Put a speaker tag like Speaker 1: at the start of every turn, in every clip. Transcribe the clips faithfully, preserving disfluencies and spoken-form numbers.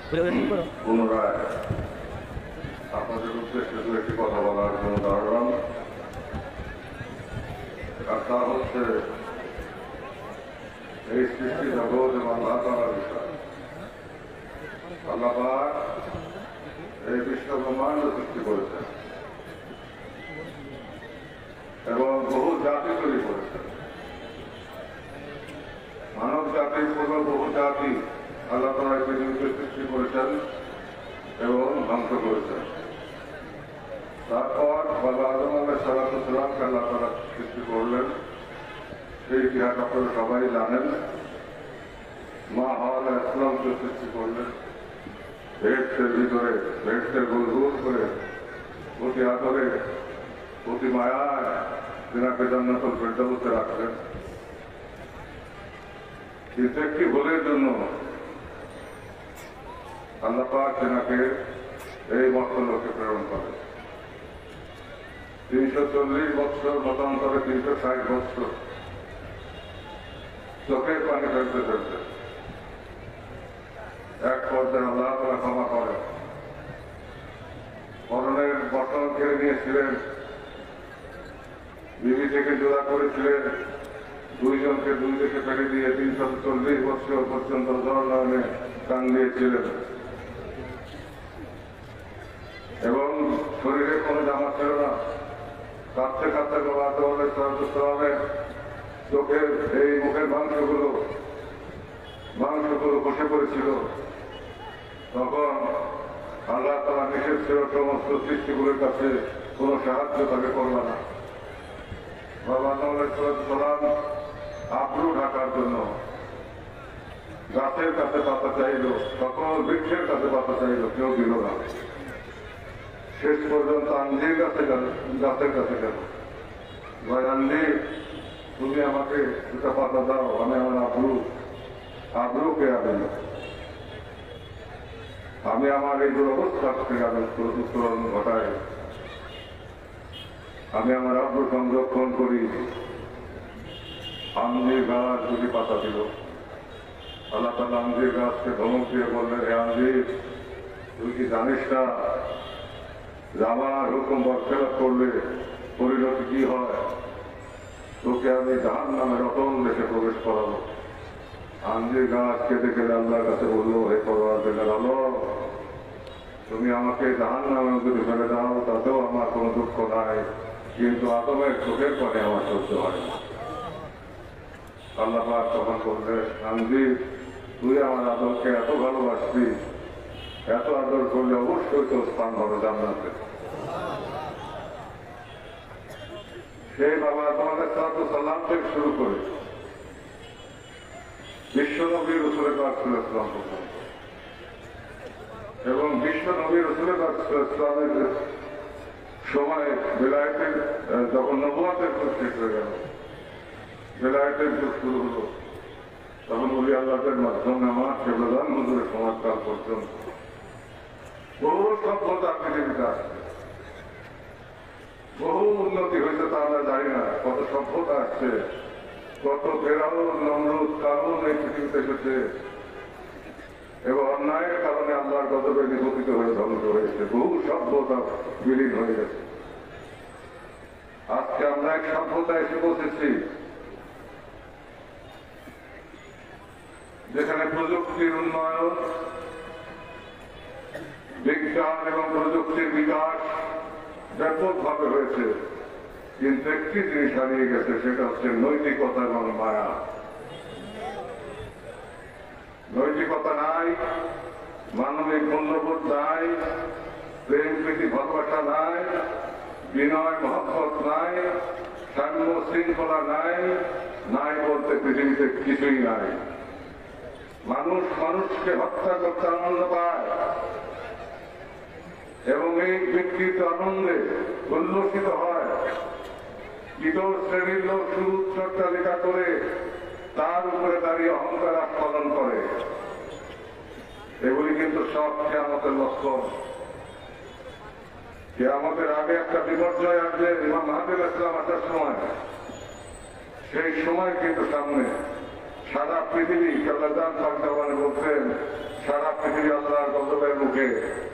Speaker 1: পুনরায় আপনাদের উদ্দেশ্যে দু একটি কথা বলার জন্য দাঁড়ালাম। আর তা হচ্ছে এই সৃষ্টি জগৎ এবং আল্লাহ তাআলার বিষয়। আল্লাহ পাক এই বিশ্ব ব্রহ্মাণ্ড সৃষ্টি করেছেন এবং বহু জাতি তৈরি করেছেন। মানব জাতি পূর্ব বহু জাতি আল্লাহ তাআলা এই পৃথিবীতে সৃষ্টি করেছেন এবং ধ্বংস করেছেন। তারপর বাবা আদম আলাইহিস সালামকে আল্লাহ তাআলা সৃষ্টি করলেন। সেই ইতিহাস আপনারা সবাই জানেন। মা হাওয়া আলাইহিস সালামকে সৃষ্টি করলেন ভেটসের ভিতরে, ভেটসের গোল গোল করে অতি আদরে অতি মায়ায় তিনাকে জান্নাতুল ফেরদাউসে রাখলেন। কিন্তু একটি ভুলের জন্য আল্লাহ পাক তিনাকে এই মর্তলোকে প্রেরণ করেন। তিনশো চল্লিশ বছর মতান্তরে তিনশো ষাট বছর চোখের পানি ফেলতে ফেলতে এক পর্যায়ে আল্লাহ তাআলা ক্ষমা করেন। মরণের বটন কেড়ে নিয়েছিলেন, বিবি থেকে জোড়া করেছিলেন, দুইজনকে দুই দিকে ফেলে দিয়ে তিনশো চল্লিশ বছর পর্যন্ত জলনয়নে টান দিয়েছিলেন এবং শরীরে কোনো জামা ছিল না। কাঁদতে কাঁদতে বাবা আদম আলাইহিস সালামের চোখের এই মুখের মাংসগুলো মাংসগুলো বসে পড়েছিল। তখন আল্লাহ তাআলা নিষেধ ছিল সমস্ত সৃষ্টিগুলোর কাছে কোনো সাহায্য তাকে করবে না। বাবা আদম আলাইহিস সালাম আব্রু ঢাকার জন্য গাছের কাছে পাতা চাইল, সকল বৃক্ষের কাছে পাতা চাইল, কেউ দিল না। শেষ পর্যন্ত আঞ্জির গাছে গাছের কাছে গেল। ভাই আঞ্জি, তুমি আমাকে দুটা পাতা দাও, আমি আমার আব্রু আব্রুকে আবেন আমি আমার এই দুরবস্থা থেকে আমি উত্তরণ ঘটাই, আমি আমার আব্রু সংরক্ষণ করি। আঞ্জির গাছ দুটি পাতা দিল। আল্লাহ তাআলা আঞ্জির গাছকে ধমক দিয়ে বললেন, হে আঞ্জির, তুই কি জানিস না আমার হুকুম বরখেলাপ করলে পরিণতি কি হয়? তোকে আমি জাহান্নামের অতল দেশে প্রবেশ করাবো। আঞ্জির গাছ কেঁদে কেঁদে আল্লাহর কাছে বললো, হে পরওয়ারদিগার আলম, তুমি আমাকে জাহান্নামে যদি ফেলে দাও তাতেও আমার কোনো দুঃখ নাই, কিন্তু আদমের চোখের পানে আমার সহ্য হয় না। আল্লাহ পাক তখন বললেন, আঞ্জির, তুই আমার আদরকে এত ভালোবাসবি, এত আদর করলে অবশ্যই তোর স্থান হবে জান্নাতে। সেই বাবা আদম আলাইহিস সালাম থেকে শুরু করে বিশ্ব নবী রাসূল পাক সাল্লাল্লাহু আলাইহি ওয়াসাল্লাম পর্যন্ত এবং বিশ্ব নবী রাসূল পাক সাল্লাল্লাহু আলাইহি ওয়াসাল্লামের সময় বেলায়েতের যখন নবুয়তের যুগ শেষ হয়ে গেল, বেলায়েতের যুগ শুরু হলো, তখন ওলি আল্লাহদের মাধ্যমে আমার প্রধান হুজুরের সমাজকাল পর্যন্ত বহু সভ্যতা পৃথিবীতে আসছে, বহু উন্নতি হয়েছে তা আমরা জানি না। কত সভ্যতা আসছে, কত ফেরাউন, নমরুদ, কারুন এই পৃথিবীতে এসেছে এবং অন্যায়ের কারণে আল্লাহর গজবে নিপতিত হয়ে ধ্বংস হয়েছে। বহু সভ্যতা বিলীন হয়ে গেছে। আজকে আমরা এক সভ্যতা এসে বসেছি যেখানে প্রযুক্তির উন্নয়ন, বিজ্ঞান এবং প্রযুক্তির বিকাশ ব্যাপকভাবে হয়েছে, কিন্তু একটি জিনিস হারিয়ে গেছে, সেটা হচ্ছে নৈতিকতা এবং মায়া। নৈতিকতা নাই, মানবিক মূল্যবোধ নাই, প্রেম প্রীতি ভালোবাসা নাই, বিনয় মহব্বত নাই, সাম্য শৃঙ্খলা নাই, নাই বলতে পৃথিবীতে কিছুই নাই। মানুষ মানুষকে হত্যা করতে আনন্দ পায় এবং এই বিকৃত আনন্দে উল্লসিত হয়। ইতর শ্রেণীর লোক শুধু চর্চালিকা করে তার উপরে দাঁড়িয়ে অহংকার আস্ফালন করে। এগুলি কিন্তু সব কিয়ামতের লক্ষণ। কিয়ামতের আগে একটা বিপর্যয় আসবে, ইমাম মাহদী আলাইহিস সালাম আসার সময়। সেই সময় কিন্তু সামনে সারা পৃথিবী আল্লাহ পাক বলছেন সারা পৃথিবী আল্লাহর গজবের মুখে।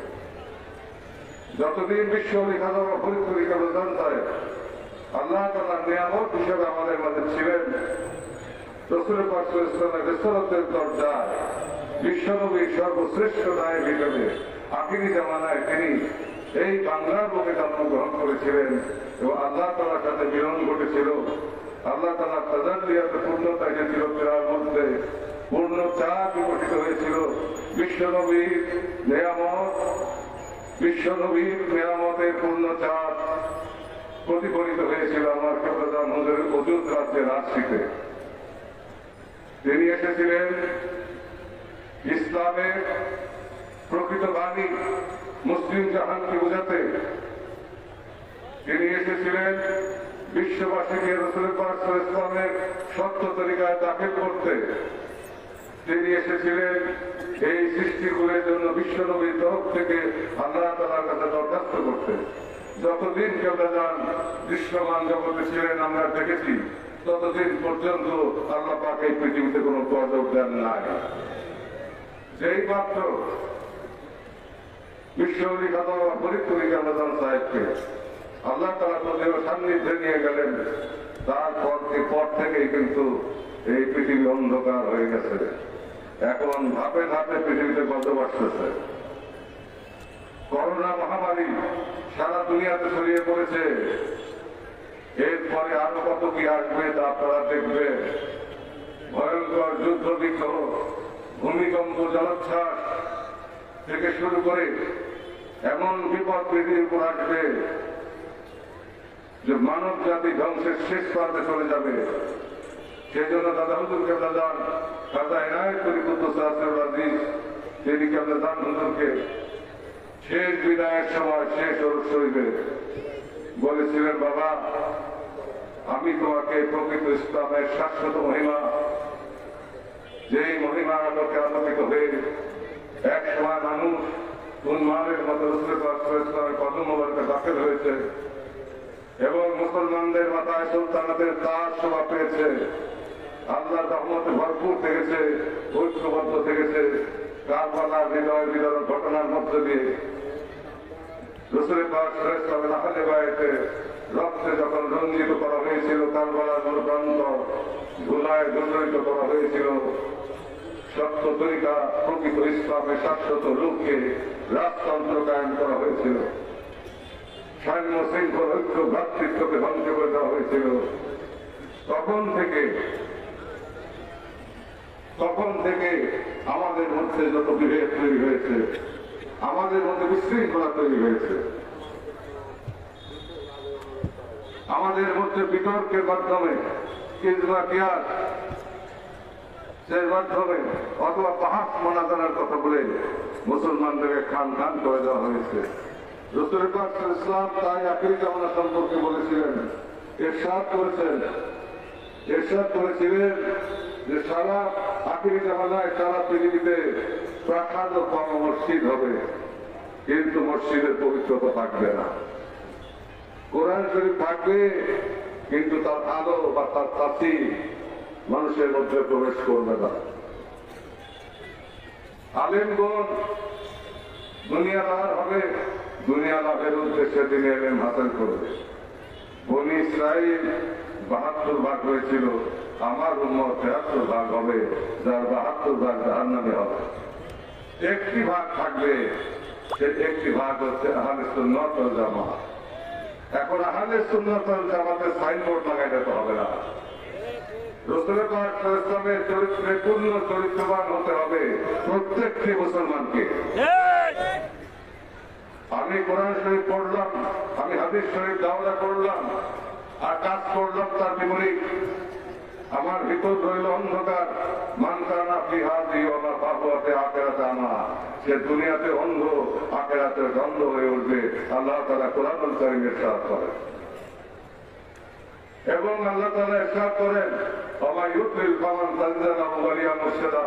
Speaker 1: যতদিন বিশ্ব লিখানো পরীক্ষা প্রদান হয় আল্লাহ তাআলার নিয়ামত হিসেবে আমাদের মাঝে ছিলেন রাসূল পাক সাল্লাল্লাহু আলাইহি ওয়াসাল্লামের রিসালাতের দরজায় বিশ্বনবীর সর্বশ্রেষ্ঠ নায়ক হিসেবে আখিরি জামানায় তিনি এই বাংলার বুকে জন্মগ্রহণ করেছিলেন এবং আল্লাহ তাআলার সাথে মিলন ঘটেছিল। আল্লাহ তাআলার তাজাল্লিয়াতে পূর্ণতা এসেছিল, তার মধ্যে পূর্ণ চাঁদ বিকশিত হয়েছিল। বিশ্বনবীর নিয়ামত বিশ্বনবীর নিয়ামতের পূর্ণ চাঁদ প্রতিফলিত হয়েছিল আমার প্রধান হুজুরের অযুত রাজ্যের রাজশীতে। তিনি এসেছিলেন ইসলামের প্রকৃত বাণী মুসলিম জাহানকে বোঝাতে। তিনি এসেছিলেন বিশ্ববাসীকে রাসূল পাক সাল্লাল্লাহু আলাইহি ওয়াসাল্লামের সত্য তরিকায় দাখিল করতে। তিনি এসেছিলেন এই সৃষ্টিকুলের জন্য বিশ্বনবীর তরফ থেকে আল্লাহ তাআলার কাছে দরখাস্ত করতে। যতদিন কেউ যান দৃশ্যমান জগতে ছিলেন আমরা দেখেছি, ততদিন পর্যন্ত আল্লাহ পাক এই পৃথিবীতে কোন গজব দেন নাই। যেই মাত্র বিশ্ববিখ্যাত ফরিদপুরি রমজান সাহেবকে আল্লাহ তাআলা তাদের সান্নিধ্যে নিয়ে গেলেন, তারপর পর থেকেই কিন্তু এই পৃথিবী অন্ধকার হয়ে গেছে। এখন ধাপে ধাপে পৃথিবীতে গজব আসতেছে। করোনা মহামারী সারা দুনিয়াতে ছড়িয়ে পড়েছে। এরপরে আরো কত কি আসবে তা আপনারা দেখবে। ভয়ঙ্কর যুদ্ধ বিগ্রহ, ভূমিকম্প, জলোচ্ছ্বাস থেকে শুরু করে এমন বিপদ পৃথিবীর উপর আসবে যে মানব জাতি ধ্বংসের শেষ প্রান্তে চলে যাবে। সেই জন্য দাদা হুজুর কেবলা যান দাদা এনায়েত করি কুদ্দুস রাসূল আজিজ, তিনি কেবলা যান হুজুরকে শেষ বিদায়ের সময় শেষ ওরস শরীফে বলেছিলেন, বাবা আমি তোমাকে প্রকৃত ইসলামের শাশ্বত মহিমা, যেই মহিমা আলোকে আলোকিত হয়ে এক সময় মানুষ উন্মাদের মতো রাসূল পাক সাল্লাল্লাহু আলাইহি ওয়াসাল্লামের কদম মোবারকে দাখিল হয়েছে এবং মুসলমানদের মাথায় সুলতানাতের তাজ শোভা পেয়েছে, আল্লাহর রহমতে ভরপুর থেকেছে, ঐক্যবদ্ধ থেকেছে। কারবালার হৃদয় বিদারক ঘটনার মধ্য দিয়ে রাসূল পাক সাল্লাল্লাহু আলাইহি ওয়াসাল্লামের আহলে বাইতে রক্তে যখন রঞ্জিত করা হয়েছিল, কারবালার মূলপ্রান্ত ধুলায় ধূসরিত করা হয়েছিল, সত্য তরিকা প্রকৃত ইসলামের শাশ্বত রূপকে রাজতন্ত্র কায়েম করা হয়েছিল, সাম্য শৃঙ্খল ঐক্য ভ্রাতৃত্বকে ধ্বংস করে দেওয়া হয়েছিল। তখন থেকে তখন থেকে আমাদের মধ্যে যত বিভেদ তৈরি হয়েছে, আমাদের মধ্যে বিশৃঙ্খলা তৈরি হয়েছে, আমাদের মধ্যে বিতর্কের মাধ্যমে ইজমাতিয়াত এর মাধ্যমে অথবা বাহাস মোনাজানার কথা বলে মুসলমানদেরকে খান খান করে দেওয়া হয়েছে। রাসূল পাক সাল্লাল্লাহু আলাইহি ওয়াসাল্লাম তাই আখিরি জামানা সম্পর্কে বলেছিলেন, ইরশাদ করেছেন ইরশাদ করেছিলেন যে সারা আখিরি জামানায় সারা পৃথিবীতে প্রাসাদ ও কম মসজিদ হবে, কিন্তু মসজিদের পবিত্রতা থাকবে না। কোরআন শরীফ থাকবে কিন্তু তার আলো বা তার তাসির মানুষের মধ্যে প্রবেশ করবে না। আলেমগণ দুনিয়া লাভ হবে, দুনিয়া লাভের উদ্দেশ্যে তিনি এলেম হাসিল করবে। বনি ইসরাইল বাহাত্তর ভাগ হয়েছিল, আমার উম্মত তেহাত্তর ভাগ হবে, যার বাহাত্তর ভাগ জাহান্নামে হবে। একটি ভাগ থাকবে, সে একটি ভাগ হচ্ছে আহলে সুন্নাত ওয়াল জামাত। এখন আহলে সুন্নাত ওয়াল জামাতের সাইনবোর্ড লাগাই দিতে হবে না। রাসূল পাক সাল্লাল্লাহু আলাইহি ওয়াসাল্লামের চরিত্রে পূর্ণ চরিত্রবান হতে হবে প্রত্যেকটি মুসলমানকে। আমি কোরআন শরীফ পড়লাম, আমি হাদিস শরীফ দাওরা করলাম আর কাজ করলাম তার বিপরীত, আমার ভিতর রইল অন্ধকার। মান কানা ফি হাযিহি ওয়া মা ফাহুয়াতে আখিরাতে আমা, সে দুনিয়াতে অন্ধ, আখিরাতে অন্ধ হয়ে উঠবে। আল্লাহ তাআলা কোরআনুল কারীমে ইরশাদ করেন এবং আল্লাহ তাআলা ইরশাদ করেন, ওয়া ইউতিল ফামান তানজালাহু ওয়ালিয়া মুরশিদা,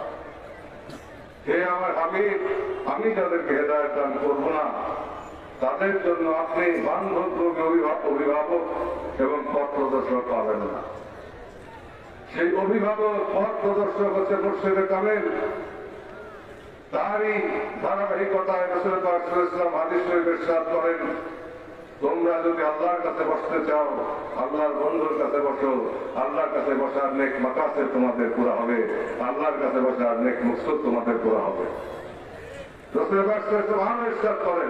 Speaker 1: হে আমার হাবিব, আমি যাদেরকে হেদায়েত দান করব না তাদের জন্য আপনি বান্ধব অভিভাবক এবং পথ প্রদর্শক পাবেন না। সেই অভিভাবক পথ প্রদর্শক হচ্ছে মুর্শিদে কামেল, তারই ধারাবাহিকতায় রাসূল পাক সাল্লাল্লাহু আলাইহি ওয়াসাল্লাম হাদিস শরীফে ইরশাদ করেন, তোমরা যদি আল্লাহর কাছে বসতে চাও, আল্লাহর বন্ধুর কাছে বসো। আল্লাহর কাছে বসার নেক মাকাসেদ তোমাদের পুরা হবে, আল্লাহর কাছে বসার নেক মকসুদ তোমাদের পুরা হবে। রাসূল পাক সাল্লাল্লাহু আলাইহি ওয়াসাল্লাম ইরশাদ করেন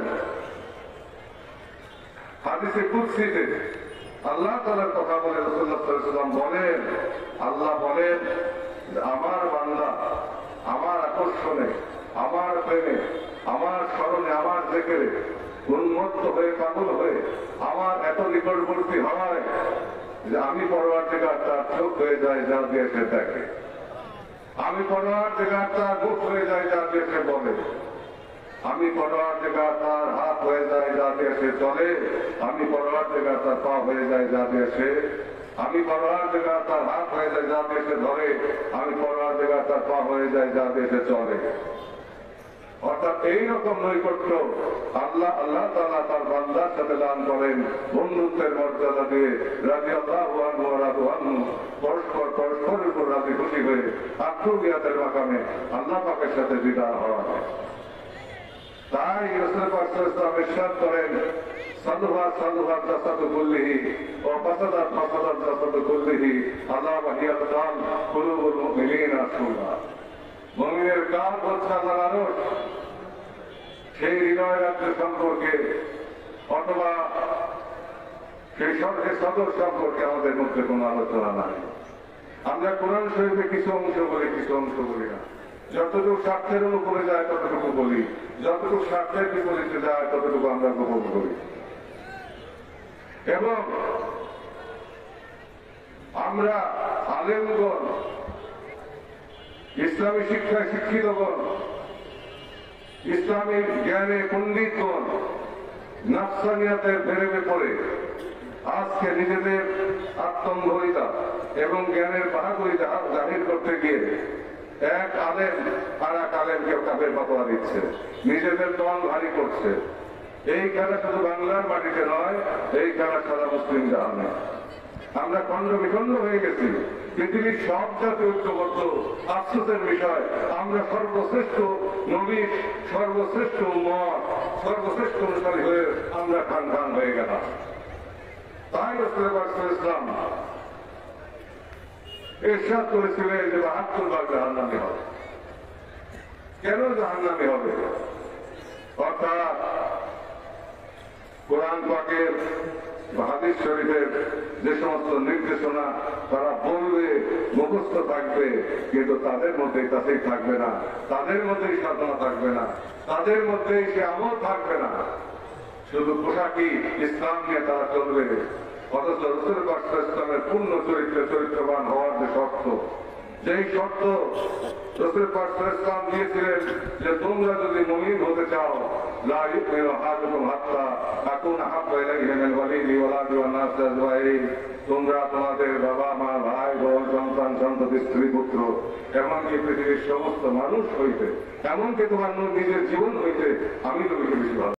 Speaker 1: হাদিসে কুদসিতে, আল্লাহ তাআলার কথা বলে রাসূলুল্লাহ সাল্লাল্লাহু আলাইহি ওয়াসাল্লাম বলেন, আল্লাহ বলেন আমার বান্দা আমার আকর্ষণে, আমার প্রেমে, আমার স্মরণে, আমার জিকিরে উন্মত্ত হয়ে পাগল হয়ে আমার এত নিকটবর্তী হয় যে আমি পরওয়ারদিগার তার চোখ হয়ে যায় যা দিয়ে সে দেখে, আমি পরওয়ারদিগার তার মুখ হয়ে যায় যা দিয়ে সে বলে, আমি পরওয়ারদিগার তার হাত হয়ে যায় যা দিয়ে সে চলে, আমি পরওয়ারদিগার তার পা হয়ে যায় যা দিয়ে সে, আমি পরওয়ারদিগার তার হাত হয়ে যায় যা দিয়ে সে ধরে, আমি পরওয়ারদিগার তার পা হয়ে যায় যা দিয়ে সে চলে। অর্থাৎ এইরকম নৈকট্য আল্লাহ আল্লাহ তাআলা তার বান্দার সাথে দান করেন বন্ধুত্বের মর্যাদা দিয়ে। রাদিয়াল্লাহু আনহু ওয়া রাদু আনহু, পরস্পর পরস্পরের উপর রাজি খুশি হয়ে আত্মবিয়াতের মাকামে আল্লাহ পাকের সাথে দিদার হওয়া। তাই রাসূল পাক সাল্লাল্লাহু আলাইহি ওয়াসাল্লাম ইরশাদ করেন, সালুহা সালুহা জাসাদু কুল্লিহি ওয়া ফাসাদাত ফাসাদাত জাসাদু কুল্লিহি আলা ওয়া হিয়া তাল কুলুবুল মুমিনিনা সুলা। মুমিনের কাল হচ্ছে আল্লাহর আরশ, সেই হৃদয় রাজ্য সম্পর্কে অথবা সেই স্বর্গের সদর সম্পর্কে আমাদের মধ্যে কোনো আলোচনা নাই। আমরা কোরআন শরীফে কিছু অংশ বলি, কিছু অংশ বলি না। যতটুকু স্বার্থের অনুকূলে যায় ততটুকু বলি, যতটুকু স্বার্থের বিপরীতে যায় ততটুকু আমরা গোপন করি। এবং আমরা আলেমগণ, ইসলামী শিক্ষায় শিক্ষিতগণ, ইসলামী জ্ঞানে পণ্ডিতগণ নাফসানিয়াতের প্রেমে পড়ে আজকে নিজেদের আত্মম্ভরিতা এবং জ্ঞানের বাহাদুরি জাহির করতে গিয়ে এক আলেম আর এক আলেমকে কাপের পাতোয়া দিচ্ছে, নিজেদের দল ভারী করছে। এই খেলা শুধু বাংলার মাটিতে নয়, এই খেলা সারা মুসলিম জাহানে। আমরা খণ্ড বিখণ্ড হয়ে গেছি, পৃথিবীর সব জাতি ঐক্যবদ্ধ। আফসোসের বিষয়, আমরা সর্বশ্রেষ্ঠ নবীর সর্বশ্রেষ্ঠ মত, সর্বশ্রেষ্ঠ অনুসারী হয়ে আমরা খান খান হয়ে গেলাম। তাই রাসূল পাক সাল্লাল্লাহু আলাইহি ওয়াসাল্লাম ইরশাদ করেছিলেন যে বাহাত্তর বার জাহান্নামী হবে। কেন জাহান্নামী হবে? অর্থাৎ কোরআন পাকের হাদিস শরীফের যে সমস্ত নির্দেশনা তারা বলবে, মুখস্থ থাকবে, কিন্তু তাদের মধ্যেই কাছেই থাকবে না, তাদের মধ্যেই সাধনা থাকবে না, তাদের মধ্যেই সে আমল থাকবে না। শুধু পোশাকি ইসলাম নিয়ে তারা চলবে। অথচ রাসূল পাক সাল্লাল্লাহু আলাইহি ওয়াসাল্লামের পূর্ণ চরিত্রে চরিত্রবান হওয়ার যে শর্ত, যেই শর্ত রাসূল পাক সাল্লাল্লাহু আলাইহি ওয়াসাল্লাম দিয়েছিলেন যে তোমরা যদি মুমিন হতে চাও, লা ইউমিনু আহাদুকুম হাত্তা আকুনা হাব্বা ইলাইহি মিনাল ওয়ালিদি ওয়াল আবি ওয়ান নাস আজমাইন। তোমরা তোমাদের বাবা মা ভাই বোন সন্তান সন্ততি স্ত্রী পুত্র এমনকি পৃথিবীর সমস্ত মানুষ হইতে, এমনকি তোমার নিজের জীবন হইতে আমি তোমাকে বেশি ভালো